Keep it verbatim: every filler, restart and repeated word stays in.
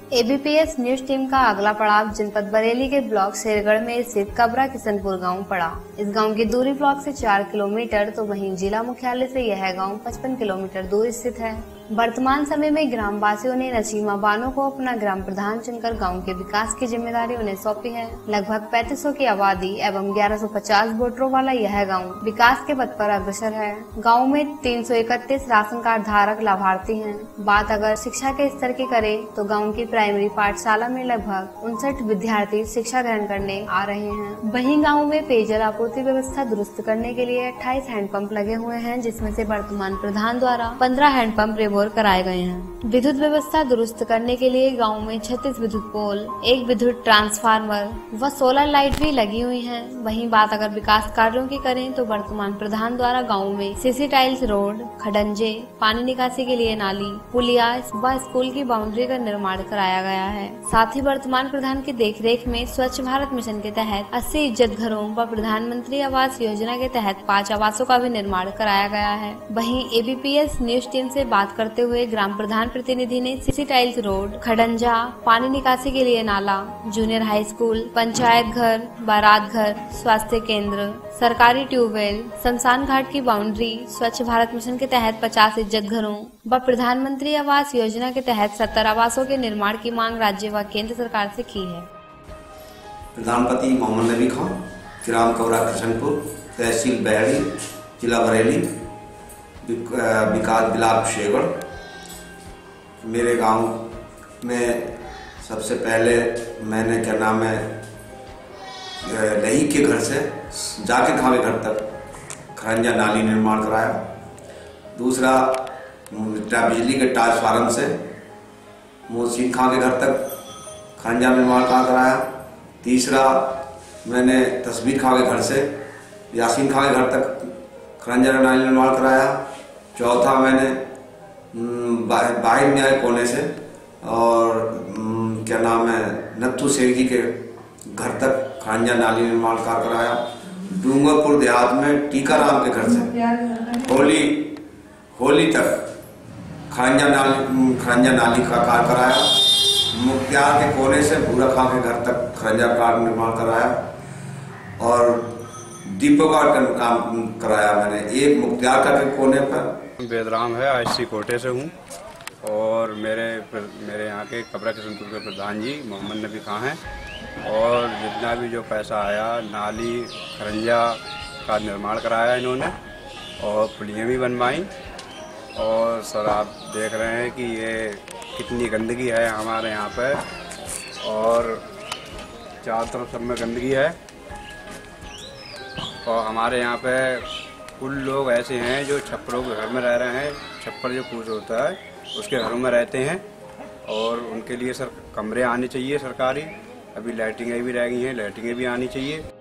ABPS news team का अगला पड़ाव जनपद बरेली के ब्लॉक शेरगढ़ में स्थित कबरा किशनपुर गांव पड़ा। इस गांव की दूरी ब्लॉक से चार किलोमीटर तो वहीं जिला मुख्यालय से यह गांव पचपन किलोमीटर दूर स्थित है। वर्तमान समय में ग्राम वासियों ने नसीमा बानो को अपना ग्राम प्रधान चुनकर गांव के विकास की जिम्मेदारी उन्हें सौंपी है। लगभग पैंतीस सौ की आबादी एवं ग्यारह सौ पचास वोटरों वाला यह गांव विकास के पथ पर अग्रसर है। गांव में तीन सौ इकतीस राशन कार्ड धारक लाभार्थी हैं। बात अगर शिक्षा के स्तर की करें तो गांव की प्राइमरी पाठशाला में लगभग उनसठ विद्यार्थी शिक्षा ग्रहण करने आ रहे हैं। वहीं गाँव में पेयजल आपूर्ति व्यवस्था दुरुस्त करने के लिए अट्ठाईस हैंडपंप लगे हुए हैं, जिसमें से वर्तमान प्रधान द्वारा पंद्रह हैंडपंप कराए गए हैं। विद्युत व्यवस्था दुरुस्त करने के लिए गांव में छत्तीस विद्युत पोल, एक विद्युत ट्रांसफार्मर व सोलर लाइट भी लगी हुई हैं। वहीं बात अगर विकास कार्यों की करें तो वर्तमान प्रधान द्वारा गांव में सीसी टाइल्स रोड, खडंजे, पानी निकासी के लिए नाली, पुलिया व स्कूल की बाउंड्री का निर्माण कराया गया है। साथ ही वर्तमान प्रधान की देखरेख में स्वच्छ भारत मिशन के तहत अस्सी इज्जत घरों व प्रधानमंत्री आवास योजना के तहत पाँच आवासों का भी निर्माण कराया गया है। वहीं एबीपीएस न्यूज टीम से बात करते हुए ग्राम प्रधान प्रतिनिधि ने सीसी टाइल्स रोड, खडंजा, पानी निकासी के लिए नाला, जूनियर हाई स्कूल, पंचायत घर, बारात घर, स्वास्थ्य केंद्र, सरकारी ट्यूबवेल, शमशान घाट की बाउंड्री, स्वच्छ भारत मिशन के तहत पचास इज्जत घरों व प्रधानमंत्री आवास योजना के तहत सत्तर आवासों के निर्माण की मांग राज्य व केंद्र सरकार से की है। प्रधानमंत्री मोहम्मद नबी खान, ग्राम कबरा किशनपुर, तहसील बहरी, जिला बरेली, विकास ब्लॉक शेरगढ़। मेरे गांव में सबसे पहले मैंने क्या नाम है लही के घर से जाके खावे घर तक खरंजा नाली निर्माण कराया। दूसरा बिजली के ट्रांसफार्मर से मोहसिन खां के घर तक खरंजा निर्माण कराया। तीसरा मैंने तस्वीर खां के घर से यासीन खां के घर तक खरंजा नाली निर्माण कराया। चौथा मैंने बाहिर न्याय कोने से और क्या नाम है नत्थू शेख जी के घर तक खरंजा नाली निर्माण कार्य कराया। डूंगरपुर देहात में टीकाराम के घर से होली होली तक खरंजा नाली खरंजा नाली का कार्य कराया। मुख्तियार के कोने से भूरा खां के घर तक खरंजा कार्य निर्माण कराया और दीपोकार का काम कराया मैंने एक मुख्तियार का के कोने पर। बेदराम है, आईसी कोटे से हूँ और मेरे मेरे यहाँ के कबरा किशनपुर के प्रधान जी मोहम्मद नबी खां हैं और जितना भी जो पैसा आया नाली खरंजा का निर्माण कराया इन्होंने और पुलियाँ भी बनवाई। और सर आप देख रहे हैं कि ये कितनी गंदगी है हमारे यहाँ पे और चारों तरफ सब में गंदगी है। और हमारे यहाँ पे कुल लोग ऐसे हैं जो छप्परों के घर में रह रहे हैं। छप्पर जो पूछ होता है उसके घरों में रहते हैं और उनके लिए सर कमरे आने चाहिए सरकारी। अभी लाइटिंगें भी रह गई हैं, लाइटिंगें भी आनी चाहिए।